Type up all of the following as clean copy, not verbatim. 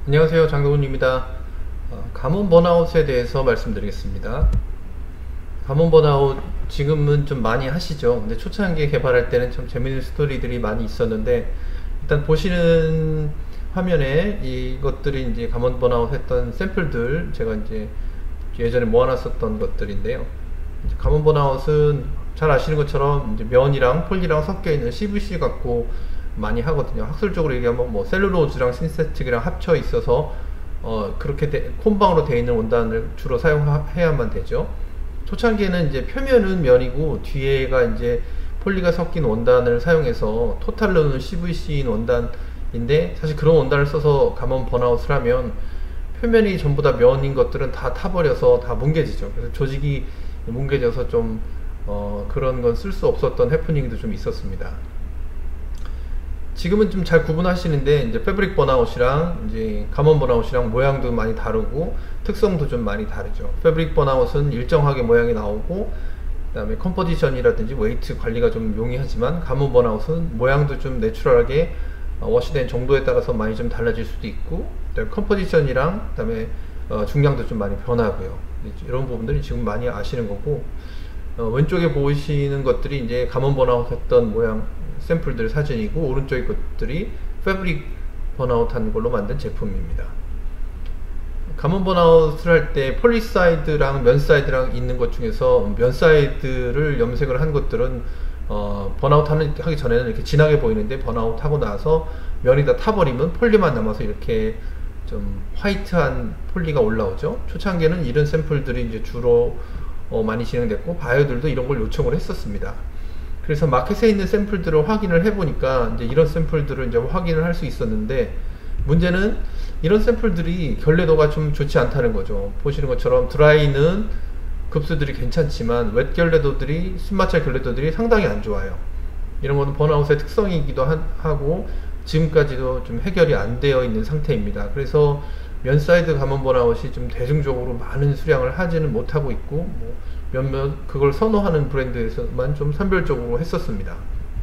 안녕하세요, 장동훈입니다. 가문 번아웃에 대해서 말씀드리겠습니다. 가문 번아웃 지금은 좀 많이 하시죠. 근데 초창기에 개발할 때는 좀 재밌는 스토리들이 많이 있었는데, 일단 보시는 화면에 이것들이 이제 가문 번아웃 했던 샘플들 제가 이제 예전에 모아놨었던 것들인데요. 이제 가문 번아웃은 잘 아시는 것처럼 이제 면이랑 폴리랑 섞여 있는 CVC 갖고 많이 하거든요. 학술적으로 얘기하면 뭐 셀룰로즈랑 신세틱이랑 합쳐 있어서 그렇게 콤방으로 되어 있는 원단을 주로 사용해야만 되죠. 초창기에는 이제 표면은 면이고 뒤에가 이제 폴리가 섞인 원단을 사용해서 토탈로는 CVC인 원단인데, 사실 그런 원단을 써서 가문 번아웃을 하면 표면이 전부 다 면인 것들은 다 타버려서 다 뭉개지죠. 그래서 조직이 뭉개져서 좀 그런 건 쓸 수 없었던 해프닝도 좀 있었습니다. 지금은 좀 잘 구분하시는데, 이제 패브릭 번아웃이랑 이제 가문 번아웃이랑 모양도 많이 다르고 특성도 좀 많이 다르죠. 패브릭 번아웃은 일정하게 모양이 나오고, 그 다음에 컴포지션이라든지 웨이트 관리가 좀 용이하지만, 가문 번아웃은 모양도 좀 내추럴하게 워시된 정도에 따라서 많이 좀 달라질 수도 있고, 그다음에 컴포지션이랑 그다음에 중량도 좀 많이 변하고요. 이런 부분들이 지금 많이 아시는 거고, 왼쪽에 보시는 것들이 이제 가문 번아웃 했던 모양 샘플들 사진이고, 오른쪽의 것들이 패브릭 번아웃 한 걸로 만든 제품입니다. 가문 번아웃을 할 때 폴리사이드랑 면사이드랑 있는 것 중에서 면사이드를 염색을 한 것들은 번아웃 하기 전에는 이렇게 진하게 보이는데, 번아웃 하고 나서 면이 다 타버리면 폴리만 남아서 이렇게 좀 화이트한 폴리가 올라오죠. 초창기에는 이런 샘플들이 이제 주로 많이 진행됐고, 바이오들도 이런 걸 요청을 했었습니다. 그래서 마켓에 있는 샘플들을 확인을 해보니까 이제 이런 샘플들을 이제 확인을 할 수 있었는데, 문제는 이런 샘플들이 결례도가 좀 좋지 않다는 거죠. 보시는 것처럼 드라이는 급수들이 괜찮지만 웻 결례도들이, 순마찰 결례도들이 상당히 안 좋아요. 이런 거는 번아웃의 특성이기도 하고 지금까지도 좀 해결이 안 되어 있는 상태입니다. 그래서 면사이드 가문 번아웃이 좀 대중적으로 많은 수량을 하지는 못하고 있고, 뭐 몇몇 그걸 선호하는 브랜드에서만 좀 선별적으로 했었습니다.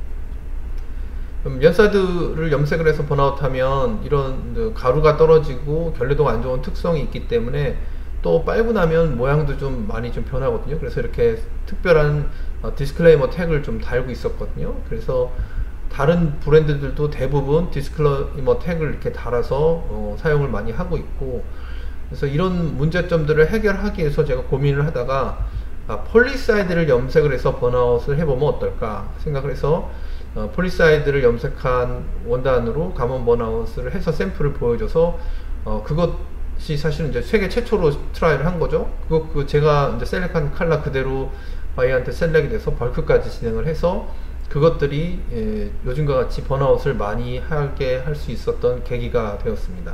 면사이드를 염색을 해서 번아웃하면 이런 가루가 떨어지고 결례도가 안 좋은 특성이 있기 때문에, 또 빨고 나면 모양도 좀 많이 좀 변하거든요. 그래서 이렇게 특별한 디스클레이머 태그를 좀 달고 있었거든요. 그래서 다른 브랜드들도 대부분 디스클레이머 태그를 이렇게 달아서 사용을 많이 하고 있고, 그래서 이런 문제점들을 해결하기 위해서 제가 고민을 하다가 폴리사이드를 염색을 해서 번아웃을 해보면 어떨까 생각을 해서 폴리사이드를 염색한 원단으로 가문 번아웃을 해서 샘플을 보여줘서 그것이 사실은 이제 세계 최초로 트라이를 한 거죠. 제가 이제 셀렉한 컬러 그대로 바이한테 셀렉이 돼서 벌크까지 진행을 해서 그것들이 요즘과 같이 번아웃을 많이 하게 할 수 있었던 계기가 되었습니다.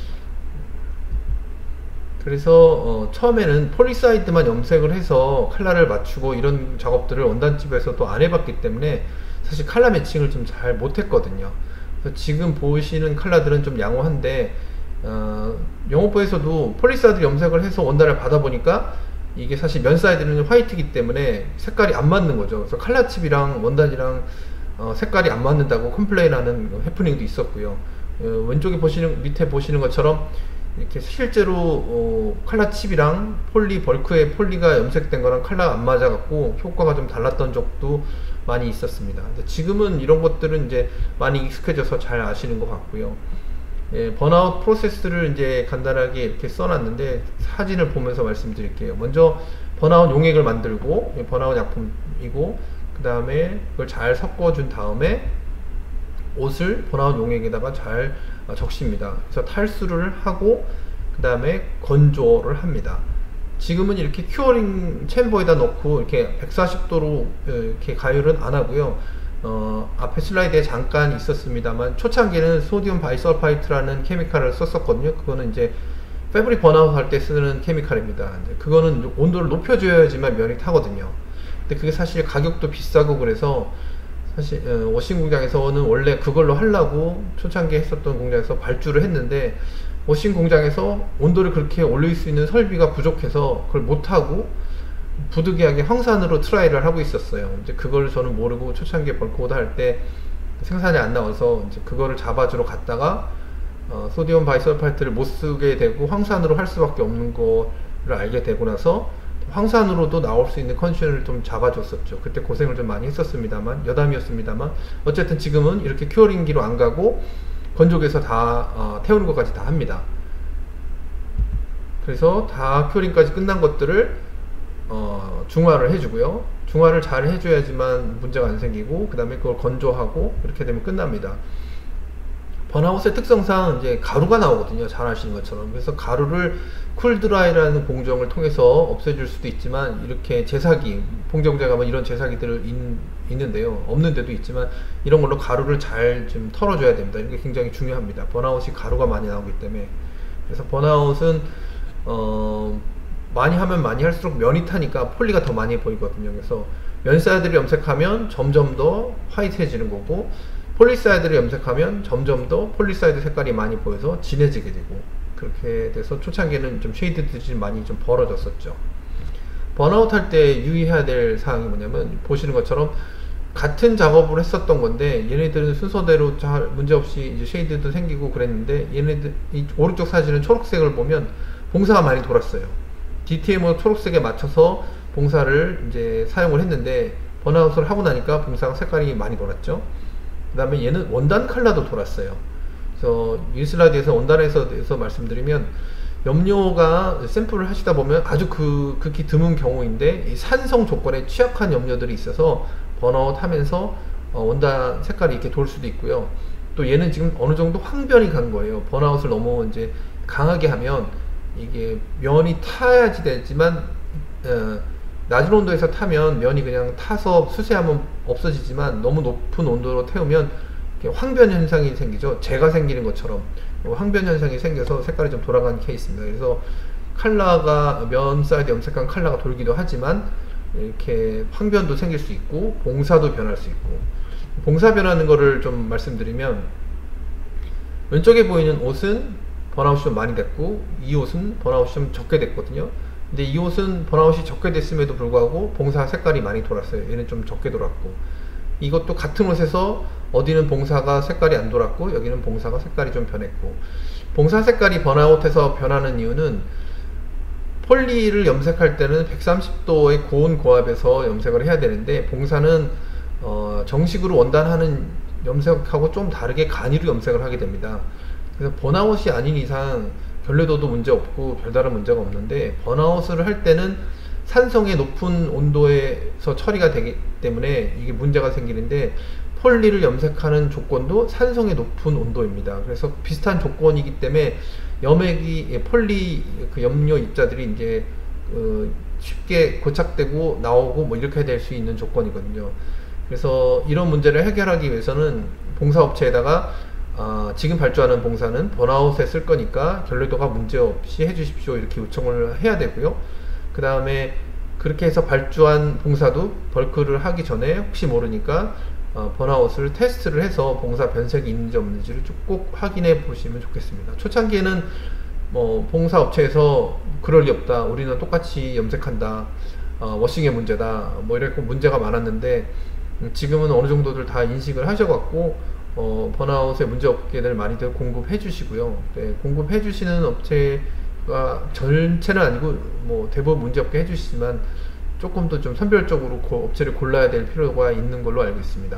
그래서 처음에는 폴리사이드만 염색을 해서 컬러를 맞추고 이런 작업들을 원단집에서 또 안 해봤기 때문에 사실 컬러 매칭을 좀 잘 못했거든요. 그래서 지금 보시는 컬러들은 좀 양호한데, 영업부에서도 폴리사이드 염색을 해서 원단을 받아보니까 이게 사실 면사이드는 화이트이기 때문에 색깔이 안 맞는 거죠. 그래서 컬러칩이랑 원단이랑 색깔이 안 맞는다고 컴플레인하는 해프닝도 있었고요. 왼쪽에 밑에 보시는 것처럼 이렇게 실제로 컬러 칩이랑 폴리 벌크의 폴리가 염색된 거랑 컬러가 안 맞아 갖고 효과가 좀 달랐던 적도 많이 있었습니다. 지금은 이런 것들은 이제 많이 익숙해져서 잘 아시는 것 같고요. 번아웃 프로세스를 이제 간단하게 이렇게 써놨는데 사진을 보면서 말씀드릴게요. 먼저 번아웃 용액을 만들고, 번아웃 약품이고, 그 다음에 그걸 잘 섞어준 다음에 옷을 번아웃 용액에다가 잘 적십니다. 그래서 탈수를 하고 그 다음에 건조를 합니다. 지금은 이렇게 큐어링 챔버에다 넣고 이렇게 140도로 이렇게 가열은 안 하고요. 앞에 슬라이드에 잠깐 있었습니다만, 초창기에는 소디움 바이설파이트라는 케미칼을 썼었거든요. 그거는 이제 패브릭 번아웃 할 때 쓰는 케미칼입니다. 그거는 온도를 높여줘야지만 면이 타거든요. 근데 그게 사실 가격도 비싸고, 그래서 사실 워싱 공장에서는 원래 그걸로 하려고 초창기에 했었던 공장에서 발주를 했는데, 워싱 공장에서 온도를 그렇게 올릴 수 있는 설비가 부족해서 그걸 못하고 부득이하게 황산으로 트라이를 하고 있었어요. 이제 그걸 저는 모르고 초창기에 벌크오더 할 때 생산이 안 나와서 이제 그거를 잡아주러 갔다가 소디움 바이설파이트를 못 쓰게 되고 황산으로 할 수밖에 없는 거를 알게 되고 나서 황산으로도 나올 수 있는 컨디션을 좀 잡아줬었죠. 그때 고생을 좀 많이 했었습니다만, 여담이었습니다만, 어쨌든 지금은 이렇게 큐어링기로 안 가고 건조기에서 다 태우는 것까지 다 합니다. 그래서 다 큐어링까지 끝난 것들을 중화를 해주고요. 중화를 잘 해줘야지만 문제가 안 생기고, 그 다음에 그걸 건조하고, 이렇게 되면 끝납니다. 번아웃의 특성상 이제 가루가 나오거든요. 잘 아시는 것처럼. 그래서 가루를 쿨드라이라는 공정을 통해서 없애줄 수도 있지만, 이렇게 제사기, 봉정제 가면 이런 제사기들 있는데요. 없는 데도 있지만, 이런 걸로 가루를 잘 좀 털어줘야 됩니다. 이게 굉장히 중요합니다. 번아웃이 가루가 많이 나오기 때문에. 그래서 번아웃은 많이 하면 많이 할수록 면이 타니까 폴리가 더 많이 보이거든요. 그래서 면사이드를 염색하면 점점 더 화이트해지는 거고, 폴리사이드를 염색하면 점점 더 폴리사이드 색깔이 많이 보여서 진해지게 되고, 그렇게 돼서 초창기에는 좀 쉐이드들이 많이 좀 벌어졌었죠. 번아웃 할 때 유의해야 될 사항이 뭐냐면, 보시는 것처럼 같은 작업을 했었던 건데 얘네들은 순서대로 잘 문제없이 이제 쉐이드도 생기고 그랬는데, 얘네들 이 오른쪽 사진은 초록색을 보면 봉사가 많이 돌았어요. DTM으로 초록색에 맞춰서 봉사를 이제 사용을 했는데, 번아웃을 하고 나니까 봉사가 색깔이 많이 돌았죠. 그 다음에 얘는 원단 컬러도 돌았어요. 그래서 이 슬라이드에서 원단에서 대해서 말씀드리면, 염료가 샘플을 하시다 보면 아주 극히 드문 경우인데, 이 산성 조건에 취약한 염료들이 있어서 번아웃 하면서 원단 색깔이 이렇게 돌 수도 있고요. 또 얘는 지금 어느 정도 황변이 간 거예요. 번아웃을 너무 이제 강하게 하면 이게 면이 타야지 되지만, 낮은 온도에서 타면 면이 그냥 타서 수세하면 없어지지만, 너무 높은 온도로 태우면 황변 현상이 생기죠. 재가 생기는 것처럼 황변 현상이 생겨서 색깔이 좀 돌아가는 케이스입니다. 그래서 컬러가, 면 사이드 염색한 컬러가 돌기도 하지만 이렇게 황변도 생길 수 있고 봉사도 변할 수 있고, 봉사 변하는 거를 좀 말씀드리면, 왼쪽에 보이는 옷은 번아웃이 좀 많이 됐고, 이 옷은 번아웃이 좀 적게 됐거든요. 근데 이 옷은 번아웃이 적게 됐음에도 불구하고 봉사 색깔이 많이 돌았어요. 얘는 좀 적게 돌았고, 이것도 같은 옷에서 어디는 봉사가 색깔이 안 돌았고 여기는 봉사가 색깔이 좀 변했고, 봉사 색깔이 번아웃해서 변하는 이유는, 폴리를 염색할 때는 130도의 고온 고압에서 염색을 해야 되는데, 봉사는 정식으로 원단하는 염색하고 좀 다르게 간이로 염색을 하게 됩니다. 그래서 번아웃이 아닌 이상 결례도도 문제 없고 별다른 문제가 없는데, 번아웃을 할 때는 산성의 높은 온도에서 처리가 되기 때문에 이게 문제가 생기는데, 폴리를 염색하는 조건도 산성의 높은 온도입니다. 그래서 비슷한 조건이기 때문에 염액이, 폴리 그 염료 입자들이 이제 쉽게 고착되고 나오고 뭐 이렇게 될 수 있는 조건이거든요. 그래서 이런 문제를 해결하기 위해서는 봉사업체에다가 지금 발주하는 봉사는 번아웃에 쓸 거니까 결례도가 문제없이 해주십시오, 이렇게 요청을 해야 되고요. 그 다음에 그렇게 해서 발주한 봉사도 벌크를 하기 전에 혹시 모르니까 번아웃을 테스트를 해서 봉사 변색이 있는지 없는지를 꼭 확인해 보시면 좋겠습니다. 초창기에는 뭐 봉사 업체에서 그럴 리 없다, 우리는 똑같이 염색한다, 워싱의 문제다, 뭐 이렇게 문제가 많았는데, 지금은 어느 정도들 다 인식을 하셔갖고 번아웃에 문제 없게들 많이들 공급해 주시고요. 네, 공급해 주시는 업체가 전체는 아니고 뭐 대부분 문제 없게 해주시지만, 조금 더 좀 선별적으로 그 업체를 골라야 될 필요가 있는 걸로 알고 있습니다.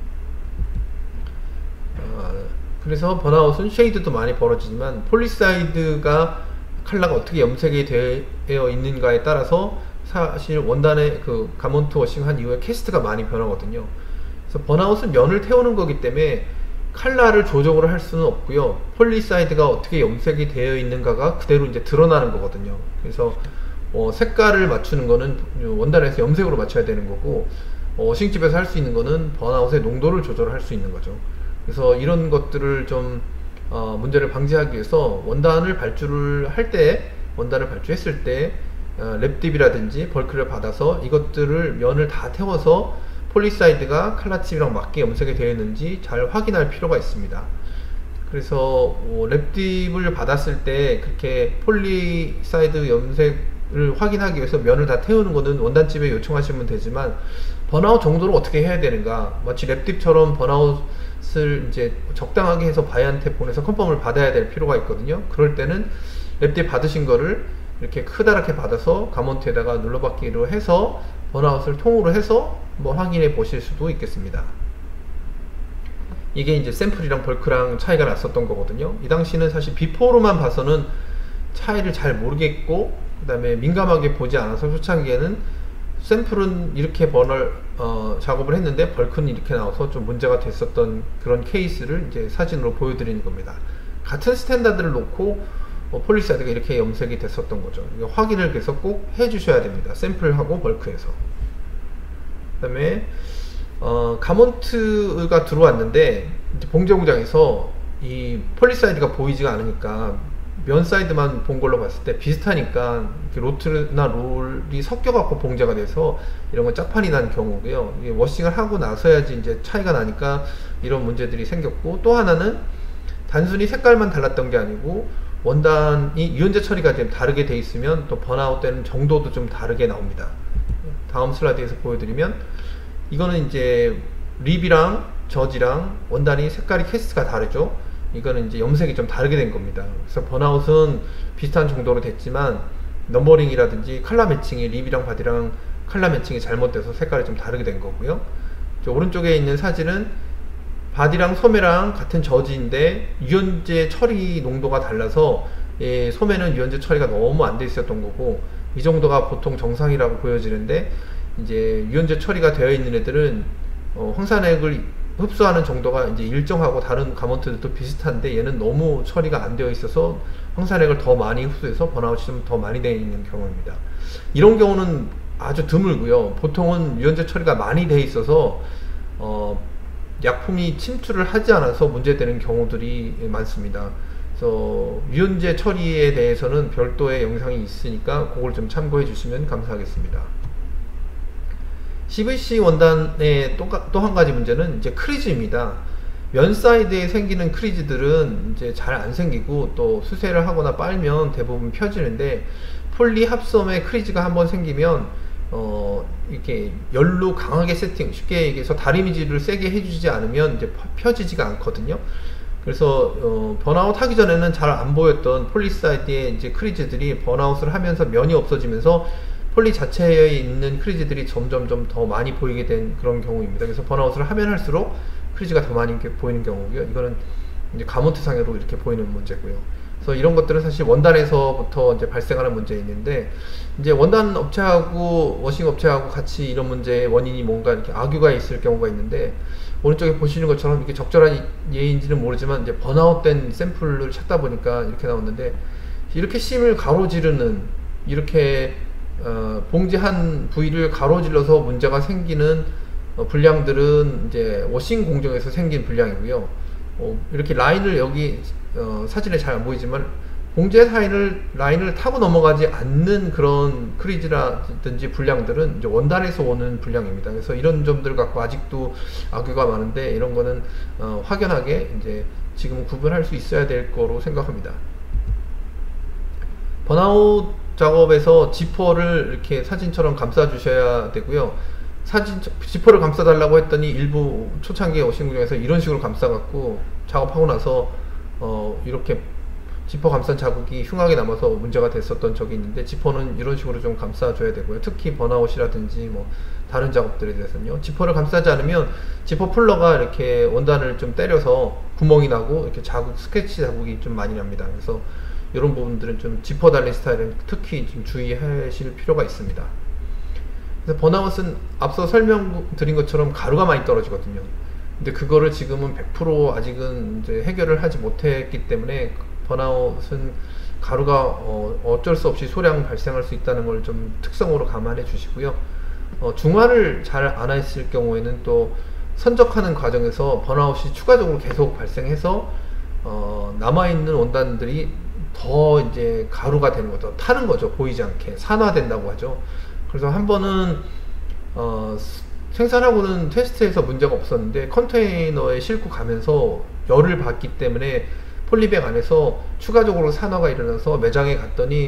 그래서 번아웃은 쉐이드도 많이 벌어지지만, 폴리사이드가 컬러가 어떻게 염색이 되어 있는가에 따라서 사실 원단의 그 가먼트 워싱 한 이후에 캐스트가 많이 변하거든요. 그래서 번아웃은 면을 태우는 거기 때문에 컬러를 조정을 할 수는 없고요. 폴리사이드가 어떻게 염색이 되어 있는가가 그대로 이제 드러나는 거거든요. 그래서 색깔을 맞추는 거는 원단에서 염색으로 맞춰야 되는 거고, 워싱집에서 할 수 있는 거는 번아웃의 농도를 조절할 수 있는 거죠. 그래서 이런 것들을 좀 문제를 방지하기 위해서 원단을 발주를 할 때, 원단을 발주했을 때 랩딥이라든지 벌크를 받아서 이것들을 면을 다 태워서 폴리사이드가 칼라칩이랑 맞게 염색이 되어 있는지 잘 확인할 필요가 있습니다. 그래서 랩딥을 받았을 때 그렇게 폴리사이드 염색 확인하기 위해서 면을 다 태우는 거는 원단집에 요청하시면 되지만, 번아웃 정도를 어떻게 해야 되는가, 마치 랩딥처럼 번아웃을 이제 적당하게 해서 바이한테 보내서 컨펌을 받아야 될 필요가 있거든요. 그럴 때는 랩딥 받으신 거를 이렇게 크다랗게 받아서 가몬트에다가 눌러받기로 해서 번아웃을 통으로 해서 뭐 확인해 보실 수도 있겠습니다. 이게 이제 샘플이랑 벌크랑 차이가 났었던 거거든요. 이 당시는 사실 비포로만 봐서는 차이를 잘 모르겠고, 그 다음에 민감하게 보지 않아서 초창기에는 샘플은 이렇게 작업을 했는데 벌크는 이렇게 나와서 좀 문제가 됐었던 그런 케이스를 이제 사진으로 보여드리는 겁니다. 같은 스탠다드를 놓고 폴리사이드가 이렇게 염색이 됐었던 거죠. 이거 확인을 그래서 꼭 해주셔야 됩니다. 샘플하고 벌크에서. 그 다음에 가몬트가 들어왔는데 이제 봉제 공장에서 이 폴리사이드가 보이지가 않으니까 면 사이드만 본 걸로 봤을 때 비슷하니까 로트나 롤이 섞여 갖고 봉제가 돼서 이런 건 짝판이 난 경우고요. 이게 워싱을 하고 나서야지 이제 차이가 나니까 이런 문제들이 생겼고, 또 하나는 단순히 색깔만 달랐던 게 아니고 원단이 유연제 처리가 좀 다르게 돼 있으면 또 번아웃 되는 정도도 좀 다르게 나옵니다. 다음 슬라이드에서 보여드리면, 이거는 이제 립이랑 저지랑 원단이 색깔이 캐스트가 다르죠. 이거는 이제 염색이 좀 다르게 된 겁니다. 그래서 번아웃은 비슷한 정도로 됐지만 넘버링이라든지 컬러 매칭이 립이랑 바디랑 컬러 매칭이 잘못돼서 색깔이 좀 다르게 된 거고요. 오른쪽에 있는 사진은 바디랑 소매랑 같은 저지인데 유연제 처리 농도가 달라서 소매는 유연제 처리가 너무 안 돼 있었던 거고, 이 정도가 보통 정상이라고 보여지는데, 이제 유연제 처리가 되어 있는 애들은 황산액을 흡수하는 정도가 이제 일정하고 다른 가몬트들도 비슷한데 얘는 너무 처리가 안 되어 있어서 황산액을 더 많이 흡수해서 번아웃이 좀 더 많이 되어 있는 경우입니다. 이런 경우는 아주 드물고요. 보통은 유연제 처리가 많이 되어 있어서 약품이 침투를 하지 않아서 문제되는 경우들이 많습니다. 그래서 유연제 처리에 대해서는 별도의 영상이 있으니까 그걸 좀 참고해 주시면 감사하겠습니다. CVC 원단의 또 한 가지 문제는 이제 크리즈입니다. 면 사이드에 생기는 크리즈들은 이제 잘 안 생기고 또 수세를 하거나 빨면 대부분 펴지는데, 폴리 합섬에 크리즈가 한번 생기면 이렇게 열로 강하게 세팅, 쉽게 얘기해서 다리미질을 세게 해주지 않으면 이제 펴지지가 않거든요. 그래서 번아웃 하기 전에는 잘 안 보였던 폴리 사이드의 이제 크리즈들이 번아웃을 하면서 면이 없어지면서 폴리 자체에 있는 크리즈들이 점점점 더 많이 보이게 된 그런 경우입니다. 그래서 번아웃을 하면 할수록 크리즈가 더 많이 보이는 경우고요. 이거는 이제 가몬트 상으로 이렇게 보이는 문제고요. 그래서 이런 것들은 사실 원단에서부터 이제 발생하는 문제인데, 이제 원단 업체하고 워싱 업체하고 같이 이런 문제의 원인이 뭔가 이렇게 악유가 있을 경우가 있는데, 오른쪽에 보시는 것처럼 이게 적절한 예인지는 모르지만 이제 번아웃된 샘플을 찾다 보니까 이렇게 나왔는데, 이렇게 심을 가로지르는, 이렇게 봉제한 부위를 가로질러서 문제가 생기는 불량들은 이제 워싱 공정에서 생긴 불량이고요. 이렇게 라인을 여기 사진에 잘 안 보이지만 봉제 라인을 타고 넘어가지 않는 그런 크리즈라든지 불량들은 이제 원단에서 오는 불량입니다. 그래서 이런 점들 갖고 아직도 악유가 많은데, 이런 거는 확연하게 이제 지금 구분할 수 있어야 될 거로 생각합니다. 번아웃 작업에서 지퍼를 이렇게 사진처럼 감싸 주셔야 되고요. 지퍼를 감싸 달라고 했더니 일부 초창기에 오신 중에서 이런 식으로 감싸 갖고 작업하고 나서 이렇게 지퍼 감싼 자국이 흉하게 남아서 문제가 됐었던 적이 있는데, 지퍼는 이런 식으로 좀 감싸 줘야 되고요. 특히 번아웃이라든지 뭐 다른 작업들에 대해서는요, 지퍼를 감싸지 않으면 지퍼 풀러가 이렇게 원단을 좀 때려서 구멍이 나고 이렇게 스크래치 자국이 좀 많이 납니다. 그래서 이런 부분들은 좀 지퍼 달린 스타일은 특히 좀 주의하실 필요가 있습니다. 그래서 번아웃은 앞서 설명드린 것처럼 가루가 많이 떨어지거든요. 근데 그거를 지금은 100% 아직은 이제 해결을 하지 못했기 때문에 번아웃은 가루가 어쩔 수 없이 소량 발생할 수 있다는 걸 좀 특성으로 감안해 주시고요. 중화를 잘 안 했을 경우에는 또 선적하는 과정에서 번아웃이 추가적으로 계속 발생해서 남아있는 원단들이 더 이제 가루가 되는 거죠. 타는 거죠. 보이지 않게 산화된다고 하죠. 그래서 한 번은 생산하고는 테스트에서 문제가 없었는데, 컨테이너에 싣고 가면서 열을 받기 때문에 폴리백 안에서 추가적으로 산화가 일어나서 매장에 갔더니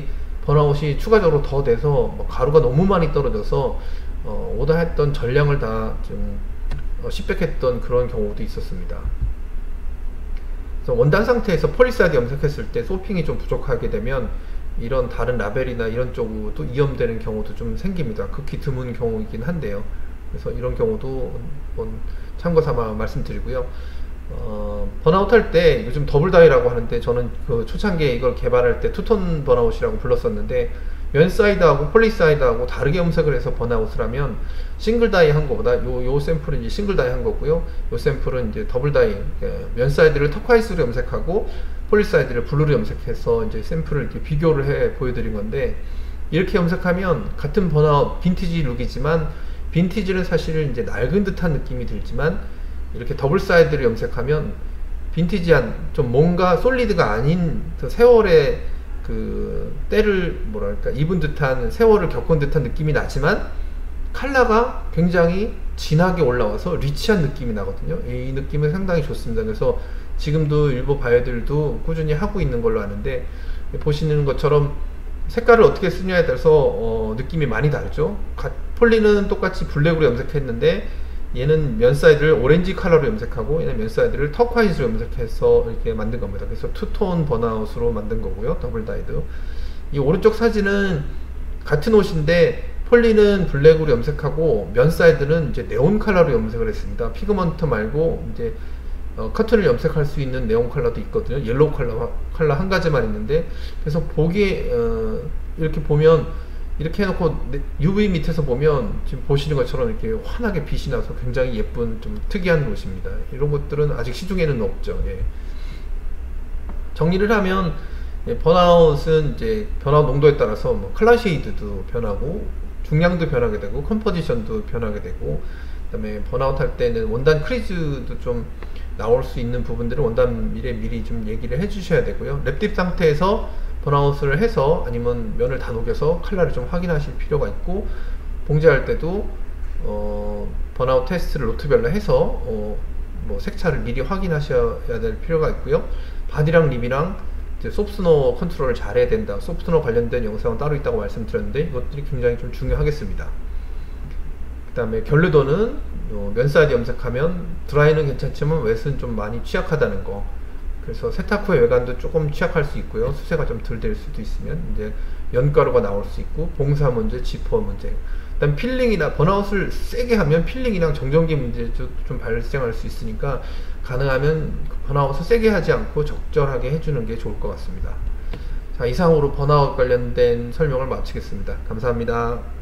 번아웃이 추가적으로 더 돼서 뭐 가루가 너무 많이 떨어져서 오다했던 전량을 다 좀 시백했던 그런 경우도 있었습니다. 그래서 원단 상태에서 폴리사이드 염색했을 때 소핑이 좀 부족하게 되면 이런 다른 라벨이나 이런 쪽으로도 이염되는 경우도 좀 생깁니다. 극히 드문 경우이긴 한데요. 그래서 이런 경우도 참고 삼아 말씀드리고요. 번아웃 할 때 요즘 더블 다이라고 하는데, 저는 그 초창기에 이걸 개발할 때 투톤 번아웃이라고 불렀었는데, 면 사이드하고 폴리 사이드하고 다르게 염색을 해서 번아웃을 하면 싱글 다이 한 거보다 요 샘플은 이제 싱글 다이 한 거고요. 요 샘플은 이제 더블 다이, 면 사이드를 터콰이스로 염색하고 폴리 사이드를 블루로 염색해서 이제 샘플을 이렇게 비교를 해 보여드린 건데, 이렇게 염색하면 같은 번아웃 빈티지 룩이지만, 빈티지는 사실 이제 낡은 듯한 느낌이 들지만, 이렇게 더블 사이드를 염색하면 빈티지한, 좀 뭔가 솔리드가 아닌 그 세월의 그 때를 뭐랄까 입은 듯한, 세월을 겪은 듯한 느낌이 나지만 컬러가 굉장히 진하게 올라와서 리치한 느낌이 나거든요. 이 느낌은 상당히 좋습니다. 그래서 지금도 일부 바이어들도 꾸준히 하고 있는 걸로 아는데, 보시는 것처럼 색깔을 어떻게 쓰냐에 따라서 느낌이 많이 다르죠. 폴리는 똑같이 블랙으로 염색했는데 얘는 면 사이드를 오렌지 컬러로 염색하고, 얘는 면 사이드를 터콰이즈로 염색해서 이렇게 만든 겁니다. 그래서 투톤 번아웃으로 만든 거고요. 더블 다이드. 이 오른쪽 사진은 같은 옷인데 폴리는 블랙으로 염색하고 면 사이드는 이제 네온 컬러로 염색을 했습니다. 피그먼트 말고 이제 커튼을 염색할 수 있는 네온 컬러도 있거든요. 옐로우 컬러 한 가지만 있는데, 그래서 보기에 이렇게 보면, 이렇게 해놓고 UV 밑에서 보면 지금 보시는 것처럼 이렇게 환하게 빛이 나서 굉장히 예쁜 좀 특이한 옷입니다. 이런 것들은 아직 시중에는 없죠. 예. 정리를 하면, 번아웃은 이제 번아웃 농도에 따라서 뭐 컬러 쉐이드도 변하고 중량도 변하게 되고 컴포지션도 변하게 되고, 그다음에 번아웃 할 때는 원단 크리즈도 좀 나올 수 있는 부분들은 원단 미리 좀 얘기를 해 주셔야 되고요. 랩딥 상태에서 번아웃을 해서 아니면 면을 다 녹여서 컬러를 좀 확인하실 필요가 있고, 봉제할 때도 번아웃 테스트를 노트별로 해서 뭐 색차를 미리 확인하셔야 될 필요가 있고요. 바디랑 립이랑 이제 소프트너 컨트롤을 잘 해야 된다. 소프트너 관련된 영상은 따로 있다고 말씀드렸는데, 이것들이 굉장히 좀 중요하겠습니다. 그 다음에 결르도는 면 사이드 염색하면 드라이는 괜찮지만 웻은 좀 많이 취약하다는 거. 그래서 세탁 후의 외관도 조금 취약할 수 있고요. 수세가 좀 덜 될 수도 있으면 이제 연가루가 나올 수 있고, 봉사 문제, 지퍼 문제. 그다음 필링이나 번아웃을 세게 하면 필링이랑 정전기 문제도 좀 발생할 수 있으니까, 가능하면 번아웃을 세게 하지 않고 적절하게 해주는 게 좋을 것 같습니다. 자, 이상으로 번아웃 관련된 설명을 마치겠습니다. 감사합니다.